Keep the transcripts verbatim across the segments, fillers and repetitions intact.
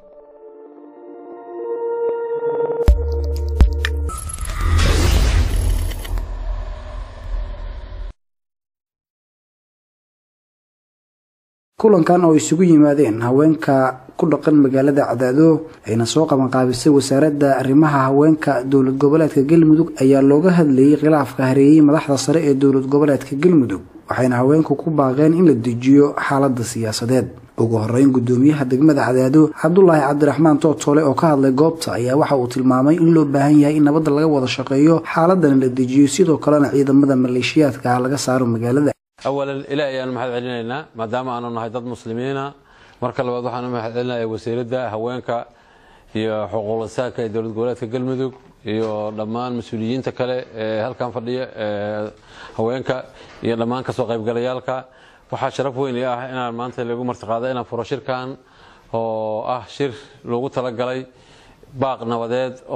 kulankan oo isugu yimaadeen haweenka ku dhaqan magaalada Cadaado ayna soo qaban qaabisay wasaaradda arrimaha haweenka dowlad goboleedka Galmudug ayaa looga hadlayay khilaafka hareeyay madaxda sare ee dowlad goboleedka Galmudug waxayna haweenku ku baaqeen in la dejiyo xaaladda siyaasadeed ugu horeyn gudoomiyaha degmada Cadaado Cabdullaahi Cabdiraxmaan Tootole oo ka hadlay goobta ayaa waxa uu tilmaamay in loo baahan yahay in nabad laga wada shaqeeyo xaaladdan la dejiyo sidoo kalena ciidamada maleeshiyaadka laga saaro magaalada أولاً إلى أن محد علينا ما دام أنا نهضت مسلمين مركل واضح أنا محد علينا وسيلة هوانك يا حقوق الساكة دولة جولات كجلمدوك يا لما المسؤولين تكله هل كان فضية هوانك يا لما كسوق قيب جليالك وحشرفوا إني أنا ما أنت اللي قمت قاعدة أنا فرشير كان أو أه شير لو قلت لك جلي باق نوادد أو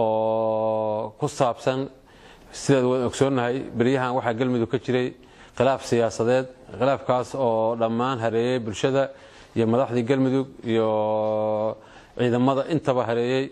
قصة بسن سيد أكسون هاي بريها واحد جلمدوك كشري خلاف سياسات خلاف كاس أو لمان هري بالشدة يا مدحدي قلمدوق يا إذا ماذا انتبه هري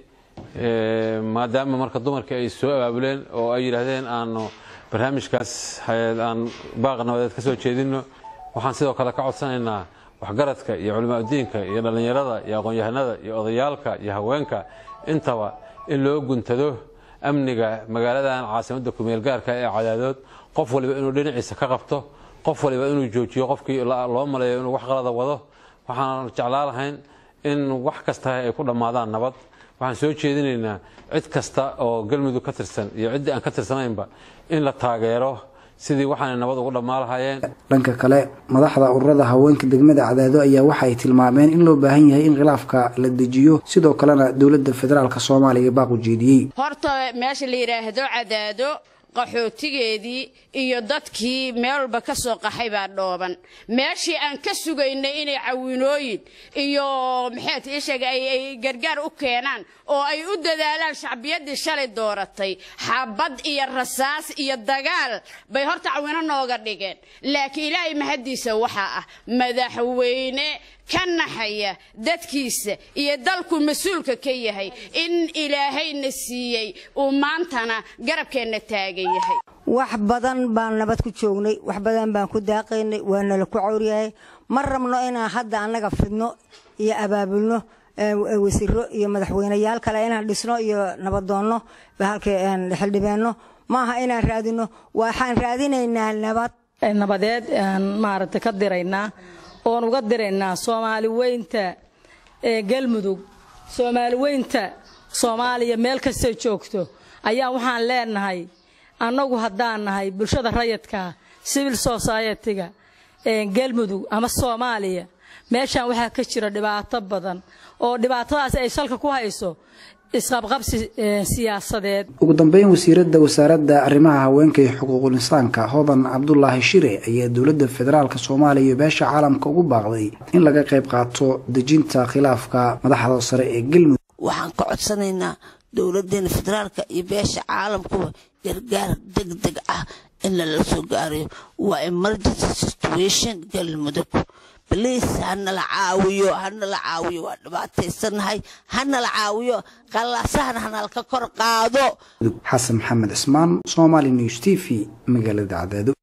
ما دام مركز دمر كأي سؤال قبلين أو أي لهذين أنه برهامش كاس عن باغنا وذات كسوة شيدينه وحنسيده كذا كعود سنة وحجرتك يا علماء دينك يا لنيرضا يا غنيه هذا يا ضيالك يا هوانك انتبه اللي قنت له أمنك مجالات عاصمة دكوميل جارك عدادات qof waliba inuu dhinaciisa ka qabto qof waliba inuu joojiyo qofkii loo maleeyo inuu wax qalad wado waxaan jeclaan lahayn in wax kasta ay ku dhamaadaan nabad waxaan soo jeedinaynaa cid kasta oo Galmudug ka tirsan iyo cid aan ka tirsanaynba in la taageero sidii waxaan nabad ugu dhamaan lahaayeen dhanka kale madaxda ururada haweenka degmada Cadaado ayaa waxa ay tilmaameen in loo baahan yahay in khilaafka la dejiyo sidoo kalena dawladda federaalka Soomaaliya baaq u jeediyay horta meesha la yiraahdo Cadaado qaxootigeedii iyo dadkii meel walba ka soo qaxay baa dhooban meeshii aan ka sugaynay inay caawinooyin iyo maxaad ii sheegay ay gargaar u keenaan oo ay u dadaalaan shacbiyadii shalay dooratay xabad iyo rasaas iyo dagaal bay horta caawino nooga dhigeen laakiin ilaahay mahadiisa waxa ah madaxweyne كنحيا دتكيس يدلكو مسؤولك كيهي إن إلهي نسيي ومانتنا قرب كأن تاجيه وحبذن بان نبتكو تشوني وحبذن بان كداقيني وانا لكو عورياي مرة منو إنا حد عنا قفدنو يا أبابلنو وسيرو يا مدحوينا يالك لأنا لسنو يا نبضانو بهالك لحلبانو ما هاينا رادينو وحان رادينا إنا النبات النباتات مارت كدرينا oon uga direynaa Soomaali weynta ee Galmudug Soomaali weynta Soomaaliya meel kasta joogto ayaa waxaan leenahay anagu haddaan nahay bulshada rayidka civil society-ga ee Galmudug ama Soomaaliya meeshan waxa ka jira dhibaato badan oo dhibaatadaas ay salka ku hayso isqabqabsi siyaasadeed ugu dambeyn wasiiradda wasaaradda arrimaha haweenka iyo xuquuqul insaanka Hodan Cabdullaahi Shire ayaa dawladda federaalka Soomaaliya iyo beesha caalamka ugu baaqday in laga qayb qaato dejinta khilaafka madaxda sare ee Galmudug waxaan ka codsanaynaa dawladda federaalka iyo beesha caalamku gargaar degdeg ah in la soo gaaro waa emergency situation Galmudug بليس هن العاويو هن العاويو دبعتي سنهاي هن العاويو قلاسهن هن الككر قادو حسن محمد عثمان صومالي نيوز تي في مقالة عدادو.